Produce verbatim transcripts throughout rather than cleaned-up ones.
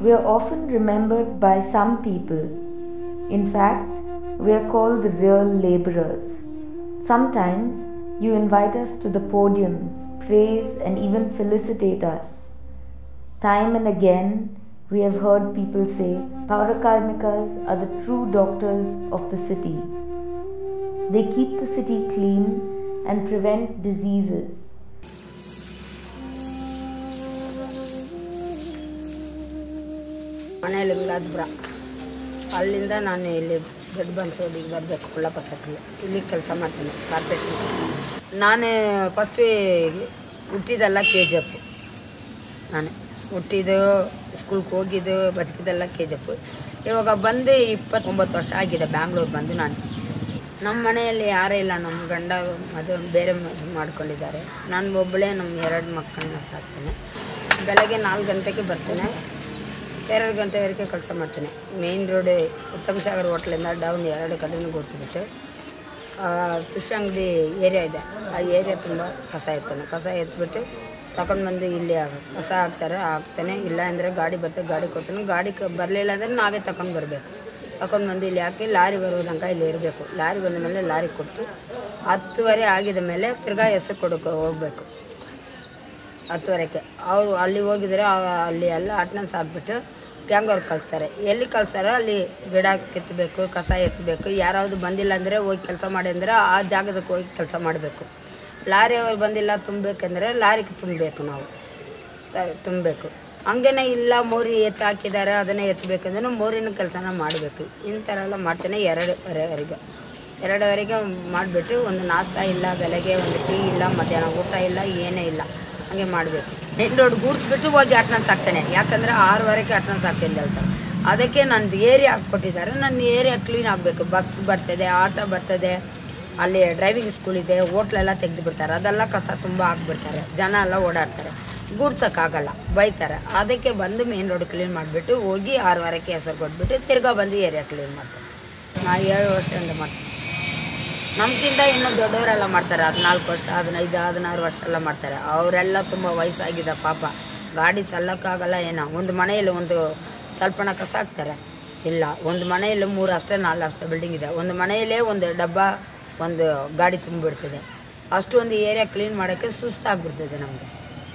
we are often remembered by some people. In fact, we are called the real laborers. Sometimes you invite us to the podiums, praise and even felicitate us. Time and again, we have heard people say, Paurakarmikas are the true doctors of the city. They keep the city clean and prevent diseases. ಮನೆಯಲ್ಲಿ ವಿಲಾಜ್ಪುರ ಅಲ್ಲಿಂದ ನಾನು ಇಲ್ಲಿ ದೊಡ್ಡ ಬನ್ಸೋದಿಗೆ ಬರಬೇಕು ಕುಳ್ಳಪ್ಪ ಸಕ್ರಿ ಇಲ್ಲಿ ಕೆಲಸ ಮಾಡ್ತೀನಿ ಕಾರ್ಪೊರೇಷನ್ ಕೆಲಸ. ನಾನು ಫಸ್ಟ್ ಹುಟ್ಟಿದೆಲ್ಲ ಕೆ ಜಿ ಎಫ್, ನಾನು ಹುಟ್ಟಿದ್ದು ಸ್ಕೂಲ್ಗೆ ಹೋಗಿದ್ದು ಬದುಕಿದ್ದೆಲ್ಲ ಕೆ ಜಿ ಎಫ್. ಇವಾಗ ಬಂದು ಇಪ್ಪತ್ತೊಂಬತ್ತು ವರ್ಷ ಆಗಿದೆ ಬ್ಯಾಂಗ್ಳೂರು ಬಂದು. ನಾನು ನಮ್ಮ ಮನೆಯಲ್ಲಿ ಯಾರೂ ಇಲ್ಲ, ನಮ್ಮ ಗಂಡ ಮದುವೆ ಬೇರೆ ಮದುವೆ ಮಾಡ್ಕೊಂಡಿದ್ದಾರೆ. ನಾನು ಒಬ್ಬಳೇ ನಮ್ಮ ಎರಡು ಮಕ್ಕಳನ್ನ ಸಾಕ್ತೇನೆ. ಬೆಳಗ್ಗೆ ನಾಲ್ಕು ಗಂಟೆಗೆ ಬರ್ತೇನೆ, ಎರಡು ಗಂಟೆವರೆಗೆ ಕೆಲಸ ಮಾಡ್ತೀನಿ. ಮೇನ್ ರೋಡ್ ಉತ್ತಮ ಸಾಗರ್ ಹೋಟ್ಲಿಂದ ಡೌನ್ ಎರಡು ಕಡೆನೂ ಗುಡಿಸ್ಬಿಟ್ಟು ಫಿಶ್ ಅಂಗಡಿ ಏರಿಯಾ ಇದೆ, ಆ ಏರಿಯಾ ತುಂಬ ಕಸ ಎತ್ತಾನೆ. ಕಸ ಎತ್ಬಿಟ್ಟು ತಗೊಂಡು ಬಂದು ಇಲ್ಲಿ ಕಸ ಹಾಕ್ತಾರೆ, ಹಾಕ್ತಾನೆ. ಇಲ್ಲ ಅಂದರೆ ಗಾಡಿ ಬರ್ತದೆ, ಗಾಡಿ ಕೊಡ್ತಾನೆ. ಗಾಡಿ ಕ ಬರಲಿಲ್ಲ ಅಂದರೆ ನಾವೇ ತಗೊಂಡು ಬರಬೇಕು. ತಗೊಂಡು ಬಂದು ಇಲ್ಲಿ ಹಾಕಿ ಲಾರಿ ಬರೋ ತನಕ ಇಲ್ಲಿ ಇರಬೇಕು. ಲಾರಿ ಬಂದ ಮೇಲೆ ಲಾರಿ ಕೊಟ್ಟು ಹತ್ತುವರೆ ಆಗಿದ ಮೇಲೆ ತಿರ್ಗಾ ಹೆಸರು ಕೊಡೋಕೆ ಹೋಗಬೇಕು. ಹತ್ತುವರೆಗೆ ಅವರು ಅಲ್ಲಿ ಹೋಗಿದ್ರೆ ಅಲ್ಲಿ ಎಲ್ಲ ಅಟೆಂಡೆನ್ಸ್ ಹಾಕ್ಬಿಟ್ಟು ಗ್ಯಾಂಗ್ವರ್ಗೆ ಕಳಿಸ್ತಾರೆ. ಎಲ್ಲಿ ಕಳಿಸ್ತಾರೋ ಅಲ್ಲಿ ಗಿಡ ಕಿತ್ತಬೇಕು, ಕಸ ಎತ್ತಬೇಕು. ಯಾರಾವುದು ಬಂದಿಲ್ಲ ಅಂದರೆ ಹೋಗಿ ಕೆಲಸ ಮಾಡಿ ಅಂದರೆ ಆ ಜಾಗದಕ್ಕೆ ಹೋಗಿ ಕೆಲಸ ಮಾಡಬೇಕು. ಲಾರಿ ಅವ್ರು ಬಂದಿಲ್ಲ ತುಂಬಬೇಕಂದ್ರೆ ಲಾರಿಗೆ ತುಂಬಬೇಕು, ನಾವು ತುಂಬಬೇಕು. ಹಂಗೇ ಇಲ್ಲ ಮೋರಿ ಎತ್ತು ಹಾಕಿದ್ದಾರೆ ಅದನ್ನೇ ಎತ್ತಬೇಕಂದ್ರೆ ಮೋರಿನ ಕೆಲಸನ ಮಾಡಬೇಕು. ಇಂಥರ ಎಲ್ಲ ಮಾಡ್ತೇನೆ. ಎರಡುವರೆವರೆಗೆ ಎರಡುವರೆಗೆ ಮಾಡಿಬಿಟ್ಟು ಒಂದು ನಾಷ್ಟ ಇಲ್ಲ, ಬೆಳಗ್ಗೆ ಒಂದು ಟೀ ಇಲ್ಲ, ಮಧ್ಯಾಹ್ನ ಊಟ ಇಲ್ಲ, ಏನೇ ಇಲ್ಲ, ಹಂಗೆ ಮಾಡಬೇಕು. ಮೇನ್ ರೋಡ್ ಗೂಡ್ಸ್ಬಿಟ್ಟು ಹೋಗಿ ಅಟೆಂಡೆನ್ಸ್ ಹಾಕ್ತೇನೆ. ಯಾಕಂದರೆ ಆರೂವರೆಗೆ ಅಟೆಂಡೆನ್ಸ್ ಹಾಕ್ತೀನಿ ಹೇಳ್ತಾರೆ. ಅದಕ್ಕೆ ನಂದು ಏರಿಯಾ ಕೊಟ್ಟಿದ್ದಾರೆ, ನನ್ನ ಏರಿಯಾ ಕ್ಲೀನ್ ಆಗಬೇಕು. ಬಸ್ ಬರ್ತದೆ, ಆಟೋ ಬರ್ತದೆ, ಅಲ್ಲಿ ಡ್ರೈವಿಂಗ್ ಸ್ಕೂಲ್ ಇದೆ, ಹೋಟ್ಲೆಲ್ಲ ತೆಗೆದು ಬಿಡ್ತಾರೆ. ಅದೆಲ್ಲ ಕಸ ತುಂಬ ಹಾಕ್ಬಿಡ್ತಾರೆ, ಜನ ಎಲ್ಲ ಓಡಾಡ್ತಾರೆ, ಗೂಡ್ಸೋಕ್ಕಾಗಲ್ಲ, ಬೈತಾರೆ. ಅದಕ್ಕೆ ಬಂದು ಮೇನ್ ರೋಡ್ ಕ್ಲೀನ್ ಮಾಡಿಬಿಟ್ಟು ಹೋಗಿ ಆರೂವರೆಗೆ ಹೆಸರು ಕೊಟ್ಬಿಟ್ಟು ತಿರ್ಗಾ ಬಂದು ಏರಿಯಾ ಕ್ಲೀನ್ ಮಾಡ್ತಾರೆ. ನಾ ಏಳು ವರ್ಷದಿಂದ ಮಾಡ್ತೀನಿ. ನಮಗಿಂತ ಇನ್ನೂ ದೊಡ್ಡವರೆಲ್ಲ ಮಾಡ್ತಾರೆ, ಹದಿನಾಲ್ಕು ವರ್ಷ ಹದಿನೈದು ಹದಿನಾರು ವರ್ಷ ಎಲ್ಲ ಮಾಡ್ತಾರೆ. ಅವರೆಲ್ಲ ತುಂಬ ವಯಸ್ಸಾಗಿದೆ ಪಾಪ, ಗಾಡಿ ತಳ್ಳೋಕ್ಕಾಗಲ್ಲ. ಏನೋ ಒಂದು ಮನೆಯಲ್ಲಿ ಒಂದು ಸ್ವಲ್ಪನ ಕಸ ಹಾಕ್ತಾರೆ, ಇಲ್ಲ ಒಂದು ಮನೆಯಲ್ಲಿ ಮೂರು ಅಷ್ಟೇ ನಾಲ್ಕು ಅಷ್ಟೇ ಬಿಲ್ಡಿಂಗ್ ಇದೆ, ಒಂದು ಮನೆಯಲ್ಲೇ ಒಂದು ಡಬ್ಬ ಒಂದು ಗಾಡಿ ತುಂಬಿಬಿಡ್ತದೆ. ಅಷ್ಟು ಒಂದು ಏರಿಯಾ ಕ್ಲೀನ್ ಮಾಡೋಕ್ಕೆ ಸುಸ್ತಾಗ್ಬಿಡ್ತದೆ ನಮಗೆ.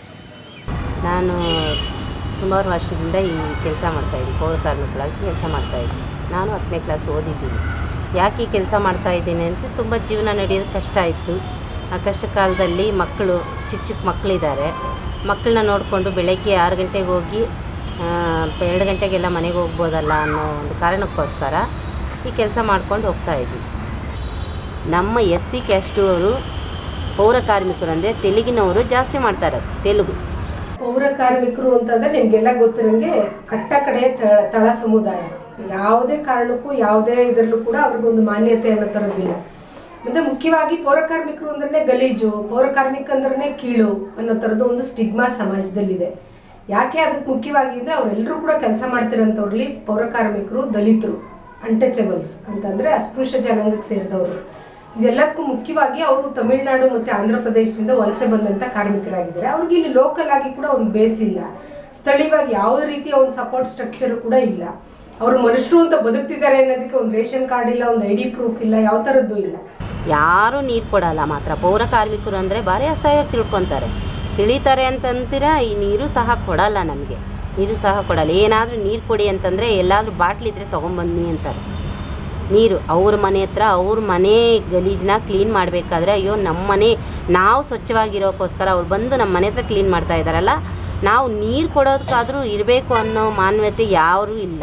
ನಾನು ಸುಮಾರು ವರ್ಷದಿಂದ ಈ ಕೆಲಸ ಮಾಡ್ತಾಯಿದ್ದೀನಿ, ಪೌರ ಕಾರ್ಮಿಕಳಾಗಿ ಕೆಲಸ ಮಾಡ್ತಾಯಿದ್ದೀನಿ. ನಾನು ಹತ್ತನೇ ಕ್ಲಾಸ್ ಓದಿದ್ದೀನಿ. ಯಾಕೆ ಈ ಕೆಲಸ ಮಾಡ್ತಾಯಿದ್ದೀನಿ ಅಂತ ತುಂಬ ಜೀವನ ನಡೆಯೋದು ಕಷ್ಟ ಆಯಿತು. ಆ ಕಷ್ಟ ಕಾಲದಲ್ಲಿ ಮಕ್ಕಳು ಚಿಕ್ಕ ಚಿಕ್ಕ ಮಕ್ಕಳಿದ್ದಾರೆ, ಮಕ್ಕಳನ್ನ ನೋಡಿಕೊಂಡು ಬೆಳಗ್ಗೆ ಆರು ಗಂಟೆಗೆ ಹೋಗಿ ಎರಡು ಗಂಟೆಗೆಲ್ಲ ಮನೆಗೆ ಹೋಗ್ಬೋದಲ್ಲ ಅನ್ನೋ ಒಂದು ಕಾರಣಕ್ಕೋಸ್ಕರ ಈ ಕೆಲಸ ಮಾಡ್ಕೊಂಡು ಹೋಗ್ತಾಯಿದ್ವಿ. ನಮ್ಮ ಎಸ್ ಸಿ ಕ್ಯಾಸ್ಟವರು ಪೌರ ಕಾರ್ಮಿಕರು ಅಂದರೆ ತೆಲುಗಿನವರು ಜಾಸ್ತಿ ಮಾಡ್ತಾರೆ. ತೆಲುಗು ಪೌರ ಕಾರ್ಮಿಕರು ಅಂತಂದರೆ ನಿಮಗೆಲ್ಲ ಗೊತ್ತಿರೋಂಗೆ ಕಟ್ಟ ಕಡೆ ತಳ ಸಮುದಾಯ. ಯಾವುದೇ ಕಾರಣಕ್ಕೂ ಯಾವುದೇ ಇದರಲ್ಲೂ ಕೂಡ ಅವ್ರಿಗೊಂದು ಮಾನ್ಯತೆ ಅನ್ನೋ ಥರದ್ದಿಲ್ಲ. ಮತ್ತು ಮುಖ್ಯವಾಗಿ ಪೌರ ಕಾರ್ಮಿಕರು ಅಂದ್ರೆ ಗಲೀಜು, ಪೌರ ಕಾರ್ಮಿಕ ಅಂದ್ರೆ ಕೀಳು ಅನ್ನೋ ಥರದ್ದು ಒಂದು ಸ್ಟಿಗ್ಮಾ ಸಮಾಜದಲ್ಲಿದೆ. ಯಾಕೆ ಅದಕ್ಕೆ ಮುಖ್ಯವಾಗಿ ಅಂದರೆ ಅವರೆಲ್ಲರೂ ಕೂಡ ಕೆಲಸ ಮಾಡ್ತಿರೋಂಥವ್ರಲ್ಲಿ ಪೌರ ಕಾರ್ಮಿಕರು ದಲಿತರು, ಅನ್ಟಚಬಲ್ಸ್ ಅಂತಂದರೆ ಅಸ್ಪೃಶ್ಯ ಜನಾಂಗಕ್ಕೆ ಸೇರಿದವರು. ಇದೆಲ್ಲದಕ್ಕೂ ಮುಖ್ಯವಾಗಿ ಅವರು ತಮಿಳುನಾಡು ಮತ್ತು ಆಂಧ್ರ ಪ್ರದೇಶದಿಂದ ವಲಸೆ ಬಂದಂಥ ಕಾರ್ಮಿಕರಾಗಿದ್ದಾರೆ. ಅವ್ರಿಗೆ ಇಲ್ಲಿ ಲೋಕಲ್ ಆಗಿ ಕೂಡ ಒಂದು ಬೇಸ್ ಇಲ್ಲ, ಸ್ಥಳೀಯವಾಗಿ ಯಾವುದೇ ರೀತಿಯ ಒಂದು ಸಪೋರ್ಟ್ ಸ್ಟ್ರಕ್ಚರ್ ಕೂಡ ಇಲ್ಲ. ಅವರು ಮನುಷ್ಯರು ಅಂತ ಬದುಕ್ತಿದ್ದಾರೆ ಅನ್ನೋದಕ್ಕೆ ಒಂದು ರೇಷನ್ ಕಾರ್ಡ್ ಇಲ್ಲ, ಒಂದು ಐ ಡಿ ಪ್ರೂಫ್ ಇಲ್ಲ, ಯಾವ ಥರದ್ದು ಇಲ್ಲ. ಯಾರೂ ನೀರು ಕೊಡಲ್ಲ. ಮಾತ್ರ ಪೌರ ಕಾರ್ಮಿಕರು ಅಂದರೆ ಭಾರಿ ಅಸಹ್ಯವಾಗಿ ತಿಳ್ಕೊತಾರೆ, ತಿಳಿತಾರೆ ಅಂತಂತೀರ. ಈ ನೀರು ಸಹ ಕೊಡಲ್ಲ, ನಮಗೆ ನೀರು ಸಹ ಕೊಡಲ್ಲ. ಏನಾದರೂ ನೀರು ಕೊಡಿ ಅಂತಂದರೆ ಎಲ್ಲಾದರೂ ಬಾಟ್ಲಿದ್ರೆ ತೊಗೊಂಬನ್ನಿ ಅಂತಾರೆ. ನೀರು ಅವ್ರ ಮನೆ ಹತ್ರ ಅವ್ರ ಮನೆ ಗಲೀಜನ್ನ ಕ್ಲೀನ್ ಮಾಡಬೇಕಾದ್ರೆ ಅಯ್ಯೋ ನಮ್ಮ ಮನೆ ನಾವು ಸ್ವಚ್ಛವಾಗಿರೋಕ್ಕೋಸ್ಕರ ಅವ್ರು ಬಂದು ನಮ್ಮ ಮನೆ ಹತ್ರ ಕ್ಲೀನ್ ಮಾಡ್ತಾ ಇದ್ದಾರಲ್ಲ, ನಾವು ನೀರು ಕೊಡೋದಕ್ಕಾದರೂ ಇರಬೇಕು ಅನ್ನೋ ಮಾನವತೆ ಯಾರೂ ಇಲ್ಲ.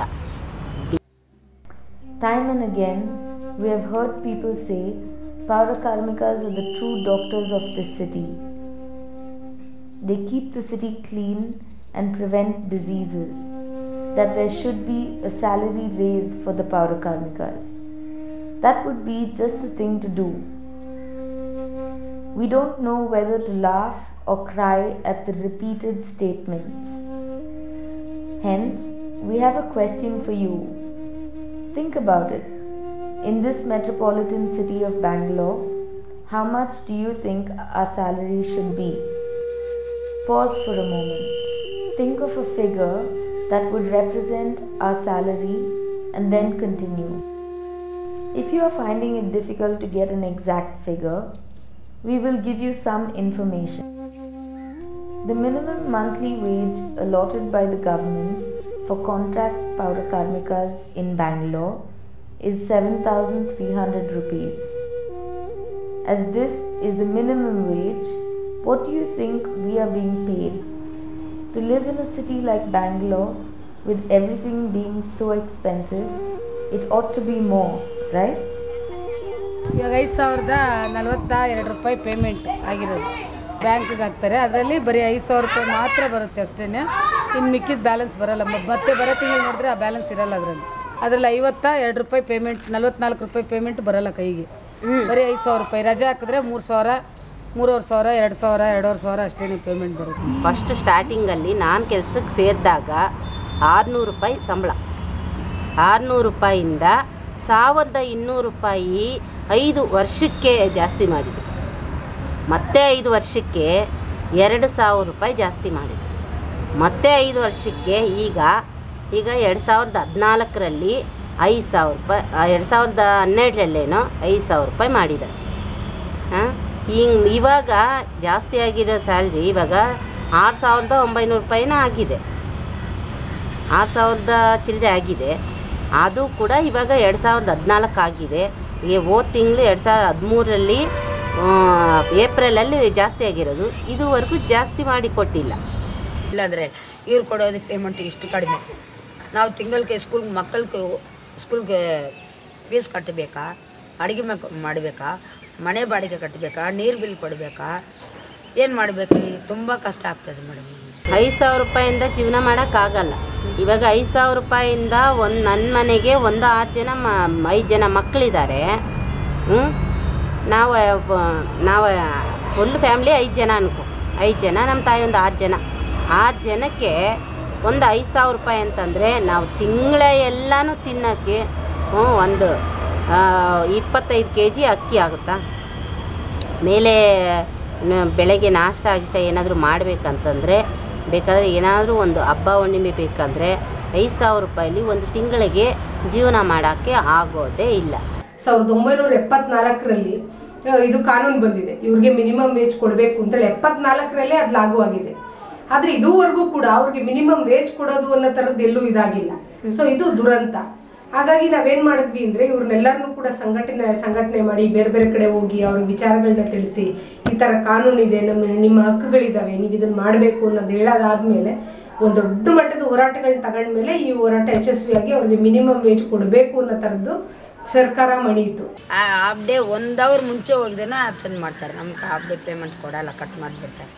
Time and again, we have heard people say, Paurakarmikas are the true doctors of this city. They keep the city clean and prevent diseases. That there should be a salary raise for the Paurakarmikas. That would be just the thing to do. We don't know whether to laugh or cry at the repeated statements. Hence, we have a question for you. Think about it. In this metropolitan city of Bangalore, how much do you think our salary should be? Pause for a moment. Think of a figure that would represent our salary and then continue. If you are finding it difficult to get an exact figure, we will give you some information. The minimum monthly wage allotted by the government for contract Paura Karmikas in Bangalore is seven thousand three hundred rupees. As this is the minimum wage, what do you think we are being paid? To live in a city like Bangalore, with everything being so expensive, it ought to be more, right? ಇವಾಗ ಐದು ಸಾವಿರದ ನಲ್ವತ್ತ ಎರಡು ರೂಪಾಯಿ payment ಆಗಿರೋದು ಬ್ಯಾಂಕಿಗೆ ಹಾಕ್ತಾರೆ. ಅದರಲ್ಲಿ ಬರೀ ಐದು ಸಾವಿರ ರೂಪಾಯಿ ಮಾತ್ರ ಬರುತ್ತೆ ಅಷ್ಟೇ. ಇನ್ನು ಮಿಕ್ಕಿದ ಬ್ಯಾಲೆನ್ಸ್ ಬರೋಲ್ಲ. ಮತ್ತೆ ಬರೋ ತಿಂಗಳು ನೋಡಿದ್ರೆ ಆ ಬ್ಯಾಲೆನ್ಸ್ ಇರೋಲ್ಲ ಅದರಲ್ಲಿ. ಅದರಲ್ಲಿ ಐವತ್ತ ಎರಡು ರೂಪಾಯಿ ಪೇಮೆಂಟ್, ನಲ್ವತ್ನಾಲ್ಕು ರೂಪಾಯಿ ಪೇಮೆಂಟ್ ಬರೋಲ್ಲ ಕೈಗೆ. ಬರೀ ಐದು ಸಾವಿರ ರೂಪಾಯಿ ರಜೆ ಹಾಕಿದ್ರೆ ಮೂರು ಸಾವಿರ ಮೂರುವರೆ ಸಾವಿರ ಎರಡು ಸಾವಿರ ಎರಡೂವರೆ ಸಾವಿರ ಅಷ್ಟೇ ಪೇಮೆಂಟ್ ಬರುತ್ತೆ. ಫಸ್ಟ್ ಸ್ಟಾರ್ಟಿಂಗಲ್ಲಿ ನಾನು ಕೆಲಸಕ್ಕೆ ಸೇರಿದಾಗ ಆರುನೂರು ರೂಪಾಯಿ ಸಂಬಳ. ಆರುನೂರು ರೂಪಾಯಿಂದ ಸಾವಿರದ ಇನ್ನೂರು ರೂಪಾಯಿ ಐದು ವರ್ಷಕ್ಕೆ ಜಾಸ್ತಿ ಮಾಡಿದ್ರು. ಮತ್ತೆ ಐದು ವರ್ಷಕ್ಕೆ ಎರಡು ಸಾವಿರ ರೂಪಾಯಿ ಜಾಸ್ತಿ ಮಾಡಿದ್ರು. ಮತ್ತೆ ಐದು ವರ್ಷಕ್ಕೆ ಈಗ ಈಗ ಎರಡು ಸಾವಿರದ ಹದಿನಾಲ್ಕರಲ್ಲಿ ಐದು ಸಾವಿರ ರೂಪಾಯಿ, ಎರಡು ಸಾವಿರದ ಹನ್ನೆರಡರಲ್ಲೇನೋ ಐದು ಸಾವಿರ ರೂಪಾಯಿ ಮಾಡಿದ್ದಾರೆ. ಹಾಂ, ಹಿಂಗೆ ಇವಾಗ ಜಾಸ್ತಿ ಆಗಿರೋ ಸ್ಯಾಲ್ರಿ ಇವಾಗ ಆರು ಸಾವಿರದ ಒಂಬೈನೂರು ರೂಪಾಯಿನ ಆಗಿದೆ. ಆರು ಸಾವಿರದ ಚಿಲ್ಲರೆ ಆಗಿದೆ. ಅದು ಕೂಡ ಇವಾಗ ಎರಡು ಸಾವಿರದ ಹದಿನಾಲ್ಕು ಆಗಿದೆ. ಈಗ ಹೋದ ತಿಂಗಳು ಎರಡು ಸಾವಿರದ ಹದಿಮೂರರಲ್ಲಿ ಏಪ್ರಿಲಲ್ಲಿ ಜಾಸ್ತಿ ಆಗಿರೋದು. ಇದುವರೆಗೂ ಜಾಸ್ತಿ ಮಾಡಿ ಕೊಟ್ಟಿಲ್ಲ. ಇಲ್ಲಾಂದರೆ ಇವ್ರು ಕೊಡೋದು ಪೇಮೆಂಟ್ ಇಷ್ಟು ಕಡಿಮೆ. ನಾವು ತಿಂಗಳಿಗೆ ಸ್ಕೂಲ್ಗೆ ಮಕ್ಕಳಿಗೆ ಸ್ಕೂಲ್ಗೆ ಫೀಸ್ ಕಟ್ಟಬೇಕಾ, ಅಡುಗೆ ಮಾಡಬೇಕಾ, ಮನೆ ಬಾಡಿಗೆ ಕಟ್ಟಬೇಕಾ, ನೀರು ಬಿಲ್ ಕೊಡಬೇಕಾ, ಏನು ಮಾಡಬೇಕು? ತುಂಬ ಕಷ್ಟ ಆಗ್ತದೆ ಮೇಡಮ್. ಐದು ಸಾವಿರ ರೂಪಾಯಿಂದ ಜೀವನ ಮಾಡೋಕ್ಕಾಗಲ್ಲ. ಇವಾಗ ಐದು ಸಾವಿರ ರೂಪಾಯಿಂದ ಒಂದು ನನ್ನ ಮನೆಗೆ ಒಂದು ಆರು ಜನ ಮ ಐದು ಜನ ಮಕ್ಕಳಿದ್ದಾರೆ. ಹ್ಞೂ ನಾವು ನಾವು ಫುಲ್ ಫ್ಯಾಮ್ಲಿ ಐದು ಜನ ಅನ್ಕೊ. ಐದು ಜನ, ನಮ್ಮ ತಾಯಿ ಒಂದು ಆರು ಜನ. ಆರು ಜನಕ್ಕೆ ಒಂದು ಐದು ಸಾವಿರ ರೂಪಾಯಿ ಅಂತಂದರೆ ನಾವು ತಿಂಗಳ ಎಲ್ಲನೂ ತಿನ್ನೋಕ್ಕೆ ಹ್ಞೂ ಒಂದು ಇಪ್ಪತ್ತೈದು ಕೆ ಜಿ ಅಕ್ಕಿ ಆಗುತ್ತಾ? ಮೇಲೆ ಬೆಳಗ್ಗೆ ನಾಷ್ಟ ಆಗಿಷ್ಟ ಏನಾದರೂ ಮಾಡಬೇಕಂತಂದರೆ, ಬೇಕಾದರೆ ಏನಾದರೂ ಒಂದು ಹಬ್ಬ ಹುಣ್ಣಿಮೆ ಬೇಕಂದರೆ ಐದು ಸಾವಿರ ರೂಪಾಯಿಲಿ ಒಂದು ತಿಂಗಳಿಗೆ ಜೀವನ ಮಾಡೋಕ್ಕೆ ಆಗೋದೇ ಇಲ್ಲ. ಸಾವಿರದ ಒಂಬೈನೂರ ಎಪ್ಪತ್ನಾಲ್ಕರಲ್ಲಿ ಇದು ಕಾನೂನು ಬಂದಿದೆ, ಇವ್ರಿಗೆ ಮಿನಿಮಮ್ ವೇಜ್ ಕೊಡಬೇಕು ಅಂತೇಳಿ. ಎಪ್ಪತ್ನಾಲ್ಕರಲ್ಲೇ ಅದು ಲಾಗು ಆಗಿದೆ. ಆದರೆ ಇದುವರೆಗೂ ಕೂಡ ಅವ್ರಿಗೆ ಮಿನಿಮಮ್ ವೇಜ್ ಕೊಡೋದು ಅನ್ನೋ ಥರದ್ದು ಎಲ್ಲೂ ಇದಾಗಿಲ್ಲ. ಸೊ ಇದು ದುರಂತ. ಹಾಗಾಗಿ ನಾವೇನು ಮಾಡಿದ್ವಿ ಅಂದರೆ ಇವ್ರನ್ನೆಲ್ಲರನ್ನೂ ಕೂಡ ಸಂಘಟನೆ ಸಂಘಟನೆ ಮಾಡಿ ಬೇರೆ ಬೇರೆ ಕಡೆ ಹೋಗಿ ಅವ್ರಿಗೆ ವಿಚಾರಗಳನ್ನ ತಿಳಿಸಿ, ಈ ಥರ ಕಾನೂನಿದೆ, ನಮ್ಮ ನಿಮ್ಮ ಹಕ್ಕುಗಳಿದ್ದಾವೆ, ನೀವು ಇದನ್ನು ಮಾಡಬೇಕು ಅನ್ನೋದು ಹೇಳೋದಾದ್ಮೇಲೆ ಒಂದು ದೊಡ್ಡ ಮಟ್ಟದ ಹೋರಾಟಗಳನ್ನ ತಗೊಂಡ್ಮೇಲೆ ಈ ಹೋರಾಟ ಯಶಸ್ವಿಯಾಗಿ ಅವ್ರಿಗೆ ಮಿನಿಮಮ್ ವೇಜ್ ಕೊಡಬೇಕು ಅನ್ನೋ ಥರದ್ದು ಸರ್ಕಾರ ಮಣಿಯಿತು. ಹಾಫ್ ಡೇ ಒಂದು ಅವರ್ ಮುಂಚೆ ಹೋಗಿದ್ದೇನೋ ಆಬ್ಸೆಂಟ್ ಮಾಡ್ತಾರೆ. ನಮ್ಗೆ ಹಾಫ್ ಡೇ ಪೇಮೆಂಟ್ ಕೊಡೋಲ್ಲ, ಕಟ್ ಮಾಡಿಬಿಡ್ತಾರೆ.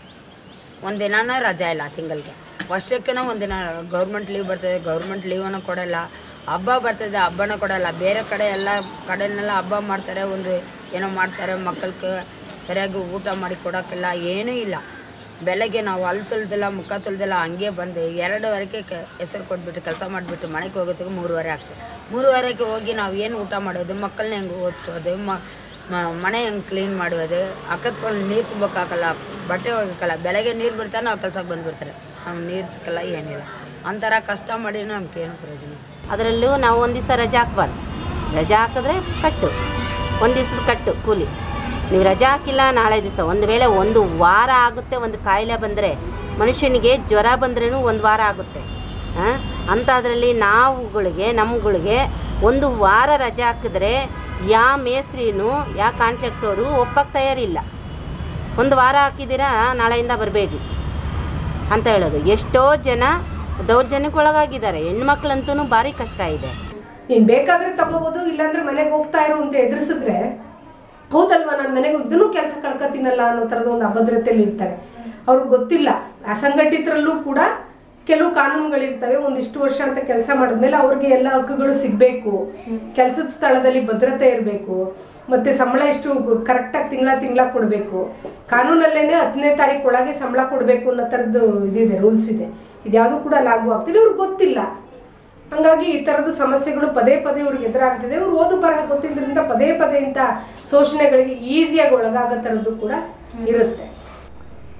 ಒಂದಿನ ರಜಾ ಇಲ್ಲ ತಿಂಗಳಿಗೆ. ವರ್ಷಕ್ಕೆ ಒಂದಿನ ಗೌರ್ಮೆಂಟ್ ಲೀವ್ ಬರ್ತದೆ, ಗೌರ್ಮೆಂಟ್ ಲೀವನ್ನು ಕೊಡೋಲ್ಲ. ಹಬ್ಬ ಬರ್ತದೆ, ಹಬ್ಬನ ಕೊಡೋಲ್ಲ. ಬೇರೆ ಕಡೆ ಎಲ್ಲ ಕಡೆಯಲ್ಲೆಲ್ಲ ಹಬ್ಬ ಮಾಡ್ತಾರೆ, ಒಂದು ಏನೋ ಮಾಡ್ತಾರೆ. ಮಕ್ಕಳಿಗೆ ಸರಿಯಾಗಿ ಊಟ ಮಾಡಿ ಕೊಡೋಕ್ಕಿಲ್ಲ, ಏನೂ ಇಲ್ಲ. ಬೆಳಗ್ಗೆ ನಾವು ಅಲ್ಲಿ ತೊಳ್ದಿಲ್ಲ, ಮುಖ ತೊಳ್ದಿಲ್ಲ, ಹಂಗೆ ಬಂದು ಎರಡುವರೆಗೆ ಕ ಹೆಸರು ಕೊಟ್ಬಿಟ್ಟು ಕೆಲಸ ಮಾಡಿಬಿಟ್ಟು ಮನೆಗೆ ಹೋಗೋದಕ್ಕೆ ಮೂರುವರೆ ಆಗ್ತದೆ. ಮೂರುವರೆಗೆ ಹೋಗಿ ನಾವು ಏನು ಊಟ ಮಾಡೋದು, ಮಕ್ಕಳನ್ನ ಹೆಂಗೆ ಓದಿಸೋದು, ಮನೆ ಹೆಂಗೆ ಕ್ಲೀನ್ ಮಾಡೋದು, ಅಕ್ಕತ್ಕೊಂಡು ನೀರು ತುಂಬೋಕ್ಕಾಗಲ್ಲ, ಬಟ್ಟೆ ಹೋಗೋಕ್ಕಲ್ಲ. ಬೆಳಗ್ಗೆ ನೀರು ಬಿಡ್ತಾರೆ, ನಾವು ಕೆಲ್ಸಕ್ಕೆ ಬಂದುಬಿಡ್ತಾರೆ. ನಮ್ಗೆ ನೀರು ಸಿಕ್ಕಲ್ಲ, ಏನಿಲ್ಲ. ಒಂಥರ ಕಷ್ಟ ಮಾಡಿ ನಮ್ಗೆ ಏನು ಪ್ರಯೋಜನ. ಅದರಲ್ಲೂ ನಾವು ಒಂದು ದಿವಸ ರಜೆ ಹಾಕ್ಬಾರ್ದು. ರಜೆ ಹಾಕಿದ್ರೆ ಕಟ್ಟು, ಒಂದು ದಿವ್ಸದ ಕಟ್ಟು ಕೂಲಿ. ನೀವು ರಜೆ ಹಾಕಿಲ್ಲ, ನಾಳೆ ದಿವಸ ಒಂದು ವೇಳೆ ಒಂದು ವಾರ ಆಗುತ್ತೆ. ಒಂದು ಕಾಯಿಲೆ ಬಂದರೆ, ಮನುಷ್ಯನಿಗೆ ಜ್ವರ ಬಂದ್ರೂ ಒಂದು ವಾರ ಆಗುತ್ತೆ. ಅಂಥದ್ರಲ್ಲಿ ನಾವುಗಳಿಗೆ ನಮ್ಗಳಿಗೆ ಒಂದು ವಾರ ರಜೆ ಹಾಕಿದ್ರೆ ಯಾವ ಮೇಸ್ತ್ರಿನೂ ಯಾವ ಕಾಂಟ್ರಾಕ್ಟರು ಒಪ್ಪಕ್ಕೆ ತಯಾರಿಲ್ಲ. ಒಂದು ವಾರ ಹಾಕಿದ್ದೀರಾ, ನಾಳೆಯಿಂದ ಬರಬೇಡ್ರಿ ಅಂತ ಹೇಳೋದು. ಎಷ್ಟೋ ಜನ ದೌರ್ಜನ್ಯಕ್ಕೆ ಒಳಗಾಗಿದ್ದಾರೆ. ಹೆಣ್ಮಕ್ಳಂತೂ ಭಾರಿ ಕಷ್ಟ ಇದೆ. ನೀನು ಬೇಕಾದರೆ ತಗೋಬೋದು, ಇಲ್ಲಾಂದ್ರೆ ಮನೆಗೆ ಹೋಗ್ತಾ ಇರು ಅಂತ ಎದುರಿಸಿದ್ರೆ, ಹೌದಲ್ವಾ ನಾನು ಮನೆಗೆ ಇದನ್ನು ಕೆಲಸ ಕಳ್ಕೊತೀನಲ್ಲ ಅನ್ನೋ ಥರದ ಒಂದು ಅಭದ್ರತೆಯಲ್ಲಿ ಇರ್ತಾರೆ. ಅವ್ರಿಗೆ ಗೊತ್ತಿಲ್ಲ. ಅಸಂಘಟಿತರಲ್ಲೂ ಕೂಡ ಕೆಲವು ಕಾನೂನುಗಳಿರ್ತವೆ. ಒಂದಿಷ್ಟು ವರ್ಷ ಅಂತ ಕೆಲಸ ಮಾಡಿದ್ಮೇಲೆ ಅವ್ರಿಗೆ ಎಲ್ಲ ಹಕ್ಕುಗಳು ಸಿಗಬೇಕು, ಕೆಲಸದ ಸ್ಥಳದಲ್ಲಿ ಭದ್ರತೆ ಇರಬೇಕು, ಮತ್ತು ಸಂಬಳ ಎಷ್ಟು ಕರೆಕ್ಟಾಗಿ ತಿಂಗಳ ತಿಂಗಳ ಕೊಡಬೇಕು, ಕಾನೂನಲ್ಲೇ ಹತ್ತನೇ ತಾರೀಕು ಒಳಗೆ ಸಂಬಳ ಕೊಡಬೇಕು ಅನ್ನೋ ಥರದ್ದು ಇದಿದೆ, ರೂಲ್ಸ್ ಇದೆ. ಇದ್ಯಾವುದೂ ಕೂಡ ಲಾಗು ಆಗ್ತಿಲ್ಲ, ಇವ್ರಿಗೆ ಗೊತ್ತಿಲ್ಲ. ಹಾಗಾಗಿ ಈ ಥರದ್ದು ಸಮಸ್ಯೆಗಳು ಪದೇ ಪದೇ ಇವ್ರಿಗೆ ಎದುರಾಗ್ತಿದೆ. ಇವ್ರು ಓದು ಬರಹ ಗೊತ್ತಿಲ್ಲದ್ರಿಂದ ಪದೇ ಪದೇ ಇಂಥ ಶೋಷಣೆಗಳಿಗೆ ಈಸಿಯಾಗಿ ಒಳಗಾಗೋ ಥರದ್ದು ಕೂಡ ಇರುತ್ತೆ.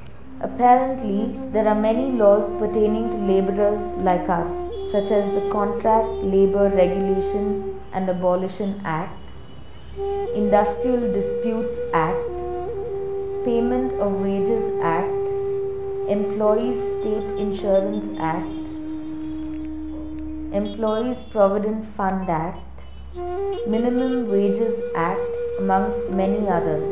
Apparently, there are many laws pertaining to laborers like us, such as the Contract Labour Regulation and Abolition Act, Industrial Disputes Act, Payment of Wages Act, Employees State Insurance Act, Employees Provident Fund Act, Minimum Wages Act, amongst many others.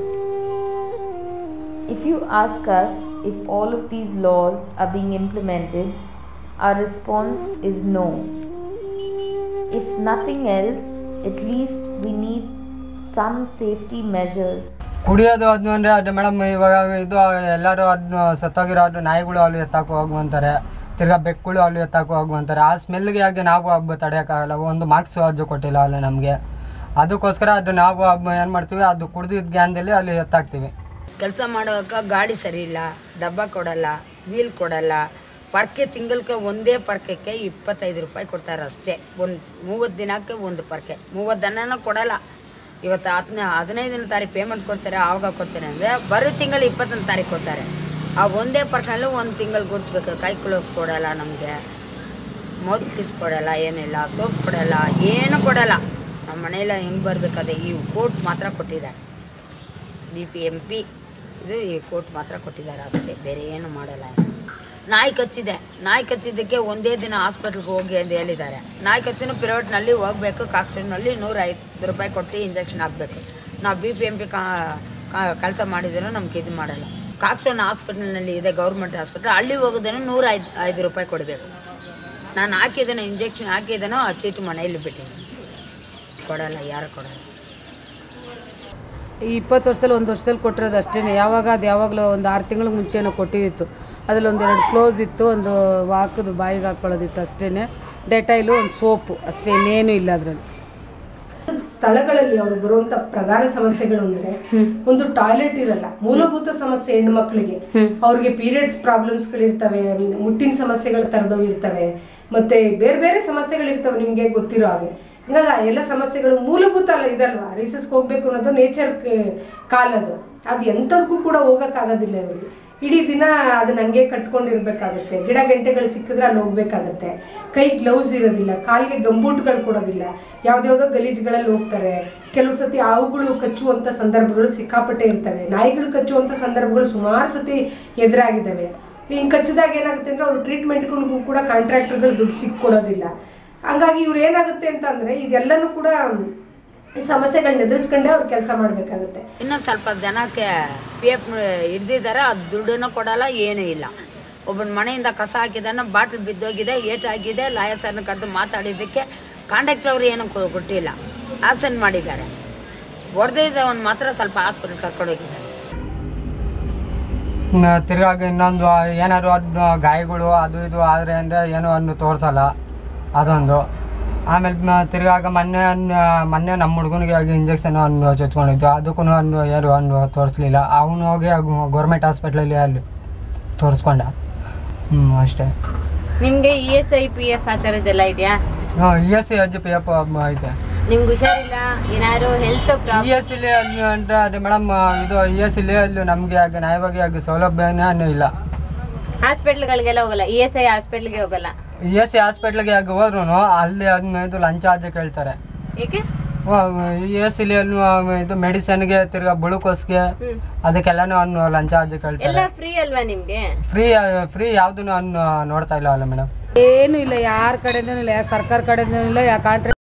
If you ask us if all of these laws are being implemented, our response is no. If nothing else, at least we need some safety measures. ಕುಡಿಯೋದು ಅದು ಅಂದರೆ ಅದು madam ಇವಾಗ ಇದು ಎಲ್ಲರೂ ಅದನ್ನ ಸತ್ತೋಗಿರೋ ಅದು ನಾಯಿಗಳು ಅಲ್ಲಿ ಎತ್ತಾಕು ಹೋಗುವಂತಾರೆ, ತಿರ್ಗಾ ಬೆಕ್ಕುಗಳು ಅಲ್ಲಿ ಎತ್ತಾಕು ಹೋಗುವಂತಾರೆ. ಆ ಸ್ಮೆಲ್ಗೆ ಆಗಿ ನಾವು ಹಬ್ಬ ತಡೆಯೋಕ್ಕಾಗಲ್ಲ. ಒಂದು ಮಾರ್ಕ್ಸ್ ಅದು ಕೊಟ್ಟಿಲ್ಲ ಅಲ್ಲಿ ನಮಗೆ. ಅದಕ್ಕೋಸ್ಕರ ಅದು ನಾವು ಹಬ್ಬ ಏನು ಮಾಡ್ತೀವಿ, ಅದು ಕುಡ್ದಿದ್ದ ಗ್ಯಾನ್ದಲ್ಲಿ ಅಲ್ಲಿ ಎತ್ತಾಕ್ತೀವಿ. ಕೆಲಸ ಮಾಡೋಕೆ ಗಾಡಿ ಸರಿ ಇಲ್ಲ, ಡಬ್ಬ ಕೊಡಲ್ಲ, ವೀಲ್ ಕೊಡಲ್ಲ. ಪರ್ಕೆ ತಿಂಗಳಿಗೆ ಒಂದೇ ಪರ್ಕಕ್ಕೆ ಇಪ್ಪತ್ತೈದು ರೂಪಾಯಿ ಕೊಡ್ತಾರೆ ಅಷ್ಟೇ. ಒಂದು ಮೂವತ್ತು ದಿನಕ್ಕೆ ಒಂದು ಪರ್ಕೆ, ಮೂವತ್ತು ದನನೂ ಕೊಡಲ್ಲ. ಇವತ್ತು ಹತ್ತನೇ ಹದಿನೈದನೇ ತಾರೀಕು ಪೇಮೆಂಟ್ ಕೊಡ್ತಾರೆ, ಆವಾಗ ಕೊಡ್ತಾರೆ ಅಂದರೆ ಬರೋ ತಿಂಗಳು ಇಪ್ಪತ್ತೊಂದು ತಾರೀಕು ಕೊಡ್ತಾರೆ. ಆ ಒಂದೇ ಪರ್ಕಲ್ಲೂ ಒಂದು ತಿಂಗಳು ಗುಡಿಸ್ಬೇಕು. ಕೈ ಕ್ಲೋಸ್ ಕೊಡಲ್ಲ ನಮಗೆ, ಮೌತ್ ಪೀಸ್ ಕೊಡಲ್ಲ, ಏನಿಲ್ಲ, ಸೋಪ್ ಕೊಡಲ್ಲ, ಏನೂ ಕೊಡಲ್ಲ. ನಮ್ಮ ಮನೆಯೆಲ್ಲ ಹೆಂಗೆ ಬರಬೇಕಾದ್ರೆ ಈ ಕೋಟ್ ಮಾತ್ರ ಕೊಟ್ಟಿದ್ದಾರೆ. ಬಿ ಪಿ ಎಮ್ ಪಿ ಇದು ಈ ಕೋಟ್ ಮಾತ್ರ ಕೊಟ್ಟಿದ್ದಾರೆ ಅಷ್ಟೇ, ಬೇರೆ ಏನು ಮಾಡಲ್ಲ. ನಾಯಿ ಕಚ್ಚಿದೆ, ನಾಯಿ ಕಚ್ಚಿದ್ದಕ್ಕೆ ಒಂದೇ ದಿನ ಹಾಸ್ಪಿಟ್ಲ್ಗೆ ಹೋಗಿ ಅಂತ ಹೇಳಿದ್ದಾರೆ. ನಾಯಿ ಕಚ್ಚಿನೂ ಪ್ರೈವೇಟ್ನಲ್ಲಿ ಹೋಗಬೇಕು, ಕಾಕ್ಸ್ಟೂನಲ್ಲಿ ನೂರ ಐದು ರೂಪಾಯಿ ಕೊಟ್ಟು ಇಂಜೆಕ್ಷನ್ ಹಾಕಬೇಕು. ನಾವು ಬಿ ಪಿ ಎಮ್ ಪಿ ಕೆಲಸ ಮಾಡಿದ್ರು ನಮ್ಗೆ ಇದು ಮಾಡಲ್ಲ. ಕಾಕ್ಸ್ಟೋನ್ ಹಾಸ್ಪಿಟಲ್ನಲ್ಲಿ ಇದೆ, ಗೌರ್ಮೆಂಟ್ ಹಾಸ್ಪಿಟಲ್, ಅಲ್ಲಿ ಹೋಗೋದೇನೋ ನೂರ ಐದು ಐದು ರೂಪಾಯಿ ಕೊಡಬೇಕು. ನಾನು ಹಾಕಿದ್ದೇನೋ ಇಂಜೆಕ್ಷನ್ ಹಾಕಿದ್ದೇನೋ ಆ ಚೀಟು ಮನೆಯಲ್ಲಿ ಬಿಟ್ಟಿದ್ದೀನಿ. ಕೊಡಲ್ಲ, ಯಾರು ಕೊಡಲ್ಲ. ಈ ಇಪ್ಪತ್ತು ವರ್ಷದಲ್ಲಿ ಒಂದು ವರ್ಷದಲ್ಲಿ ಕೊಟ್ಟಿರೋದು ಅಷ್ಟೇ. ಯಾವಾಗ ಅದು ಯಾವಾಗಲೂ ಒಂದು ಆರು ತಿಂಗಳ ಮುಂಚೆನೋ ಕೊಟ್ಟಿದ್ದಿತ್ತು. ಅದರಲ್ಲಿ ಒಂದೆರಡು ಕ್ಲೋಸ್ ಇತ್ತು, ಒಂದು ಹಾಕೋದು ಬಾಯಿಗೆ ಹಾಕ್ಕೊಳ್ಳೋದಿತ್ತು ಅಷ್ಟೇ. ಡೆಟೈಲು, ಒಂದು ಸೋಪು ಅಷ್ಟೇ, ಇನ್ನೇನು ಇಲ್ಲ ಅದರಲ್ಲಿ. ಸ್ಥಳಗಳಲ್ಲಿ ಅವರು ಬರುವಂತ ಪ್ರಧಾನ ಸಮಸ್ಯೆಗಳು ಅಂದ್ರೆ, ಒಂದು ಟಾಯ್ಲೆಟ್ ಇರಲ್ಲ, ಮೂಲಭೂತ ಸಮಸ್ಯೆ ಹೆಣ್ಣು ಮಕ್ಕಳಿಗೆ. ಅವ್ರಿಗೆ ಪೀರಿಯಡ್ಸ್ ಪ್ರಾಬ್ಲಮ್ಸ್ಗಳಿರ್ತವೆ, ಮುಟ್ಟಿನ ಸಮಸ್ಯೆಗಳು ತರದವು ಇರ್ತವೆ, ಮತ್ತೆ ಬೇರೆ ಬೇರೆ ಸಮಸ್ಯೆಗಳಿರ್ತವೆ ನಿಮ್ಗೆ ಗೊತ್ತಿರೋ ಹಾಗೆ. ಹಂಗ ಎಲ್ಲ ಸಮಸ್ಯೆಗಳು ಮೂಲಭೂತ ಅಲ್ಲ ಇದಲ್ವಾ. ರಿಸಸ್ಗೆ ಹೋಗ್ಬೇಕು ಅನ್ನೋದು ನೇಚರ್ ಕಾಲ್, ಅದು ಅದು ಎಂಥದಕ್ಕೂ ಕೂಡ ಹೋಗೋಕ್ಕಾಗೋದಿಲ್ಲ ಇವ್ರಿಗೆ. ಇಡೀ ದಿನ ಅದನ್ನ ಹಂಗೆ ಕಟ್ಕೊಂಡಿರ್ಬೇಕಾಗತ್ತೆ. ಗಿಡ ಗಂಟೆಗಳು ಸಿಕ್ಕಿದ್ರೆ ಅಲ್ಲಿ ಹೋಗ್ಬೇಕಾಗತ್ತೆ. ಕೈ ಗ್ಲೌಸ್ ಇರೋದಿಲ್ಲ, ಕಾಲಿಗೆ ಗಂಬೂಟ್ಗಳು ಕೊಡೋದಿಲ್ಲ, ಯಾವ್ದ್ಯಾವ್ದೋ ಗಲೀಜುಗಳಲ್ಲಿ ಹೋಗ್ತಾರೆ. ಕೆಲವು ಸತಿ ಹಾವುಗಳು ಕಚ್ಚುವಂಥ ಸಂದರ್ಭಗಳು ಸಿಕ್ಕಾಪಟ್ಟೆ ಇರ್ತವೆ, ನಾಯಿಗಳು ಕಚ್ಚುವಂಥ ಸಂದರ್ಭಗಳು ಸುಮಾರು ಸತಿ ಎದುರಾಗಿದ್ದಾವೆ. ಹಿಂಗೆ ಕಚ್ಚಿದಾಗ ಏನಾಗುತ್ತೆ ಅಂದರೆ ಅವ್ರು ಟ್ರೀಟ್ಮೆಂಟ್ಗಳಿಗೂ ಕೂಡ ಕಾಂಟ್ರಾಕ್ಟರ್ಗಳು ದುಡ್ಡು ಸಿಕ್ಕೊಡೋದಿಲ್ಲ. ಹಂಗಾಗಿ ಇವ್ರು ಏನಾಗುತ್ತೆ ಅಂತಂದರೆ ಇದೆಲ್ಲನೂ ಕೂಡ ಈ ಸಮಸ್ಯೆಗಳನ್ನ ಎದುರಿಸ್ಕೊಂಡೇ ಅವ್ರು ಕೆಲಸ ಮಾಡಬೇಕಾಗುತ್ತೆ. ಇನ್ನೂ ಸ್ವಲ್ಪ ಜನಕ್ಕೆ ಪಿ ಎಫ್ ಹಿಡ್ದಿದ್ದಾರೆ, ಅದು ದುಡ್ಡನ್ನು ಕೊಡಲ್ಲ, ಏನೂ ಇಲ್ಲ. ಒಬ್ಬನ ಮನೆಯಿಂದ ಕಸ ಹಾಕಿದಾನ, ಬಾಟ್ಲ್ ಬಿದ್ದೋಗಿದೆ, ಏಟಾಗಿದೆ, ಲಾಯರ್ ಸರ್ನ ಕರೆದು ಮಾತಾಡಿದ್ದಕ್ಕೆ ಕಾಂಟ್ರಾಕ್ಟರ್ ಅವರು ಏನೂ ಕೊಟ್ಟಿಲ್ಲ, ಆಬ್ಸೆಂಟ್ ಮಾಡಿದ್ದಾರೆ. ಹೊಡೆದಿದ್ದವನು ಮಾತ್ರ ಸ್ವಲ್ಪ ಹಾಸ್ಪಿಟಲ್ ಕರ್ಕೊಂಡೋಗಿದ್ದಾರೆ. ತಿರ್ಗಾಗಿ ಇನ್ನೊಂದು ಏನಾದ್ರು ಅದು ಗಾಯಗಳು ಅದು ಇದು ಆದರೆ ಅಂದರೆ ಏನೋ ಅನ್ನು ತೋರಿಸಲ್ಲ, ಅದೊಂದು. ಆಮೇಲೆ ತಿರ್ಗಾಗ ಮೊನ್ನೆ ಮೊನ್ನೆ ನಮ್ಮ ಹುಡುಗನಿಗೆ ಆಗಿ ಇಂಜೆಕ್ಷನ್ ಅನ್ನು ಚಚ್ಕೊಂಡಿದ್ದು, ಅದಕ್ಕೂ ಅನ್ನು ಯಾರು ಅನ್ನು ತೋರಿಸ್ಲಿಲ್ಲ. ಅವನು ಹೋಗಿ ಗೌರ್ಮೆಂಟ್ ಹಾಸ್ಪಿಟ್ಲಲ್ಲಿ ಅಲ್ಲಿ ತೋರಿಸ್ಕೊಂಡ. ಹ್ಞೂ ಅಷ್ಟೇ. ನಿಮಗೆ E S I P F ಆ ಥರದ್ದೆಲ್ಲ ಇದೆಯಾ? ಹಾಂ, ಇ ಎಸ್ ಐ ಅಜ್ಜಿ ಪಿ ಎಫ್ ಐತೆ. ನಿಮ್ಗೆ ಹುಷಾರಿಲ್ಲ, ಏನಾದ್ರು ಹೆಲ್ತ್ ಪ್ರಾಬ್ಲಮ್? ಇ ಎಸ್ ಇಲ್ಲಿ ಅಲ್ಲಿ ಅಂದರೆ ಅದೇ ಮೇಡಮ್, ಇದು ಇ ಎಸ್ ಇಲ್ಲಿ ಅಲ್ಲಿ ನಮಗೆ ಆಗಿ ನ್ಯಾಯವಾಗಿ ಆಗಿ ಸೌಲಭ್ಯನೇ ಇಲ್ಲ. ಹಾಸ್ಪಿಟ್ಲ್ಗಳಿಗೆಲ್ಲ ಹೋಗಲ್ಲ, ಇ ಎಸ್ ಐ ಹಾಸ್ಪಿಟ್ಲ್ಗೆ ಹೋಗಲ್ಲ. ಇ ಎಸ್ ಐ ಹಾಸ್ಪಿಟ್ಲಿಗೆ ಆಗಿ ಹೋದ್ರು ಅಲ್ಲಿ ಅದನ್ನ ಇದು ಲಂಚ ಅಜ್ಜಿ ಕೇಳ್ತಾರೆ. ಏಕೆ? ಇ ಎಸ್ ಇಲ್ಲಿ ಇದು ಮೆಡಿಸನ್ಗೆ, ತಿರ್ಗಾ ಬುಳುಕೋಸ್ಗೆ, ಅದಕ್ಕೆಲ್ಲಾನು ಅನ್ನು ಲಂಚ ಅಜ್ಜಿ ಕೇಳ್ತಾರೆ. ಎಲ್ಲ ಫ್ರೀ ಅಲ್ವಾ ನಿಮಗೆ? ಫ್ರೀ ಫ್ರೀ ಯಾವುದನ್ನು ಅನ್ನು ನೋಡ್ತಾ ಇಲ್ಲ ಅಲ್ಲ ಮೇಡಮ್. ಏನು ಇಲ್ಲ, ಯಾರ ಕಡೆಯಿಂದನೂ ಇಲ್ಲ, ಯಾವ ಸರ್ಕಾರ ಕಡೆಯಿಂದನೂ ಇಲ್ಲ, ಯಾವ ಕಾಂಟ್ರಾಕ್ಟ್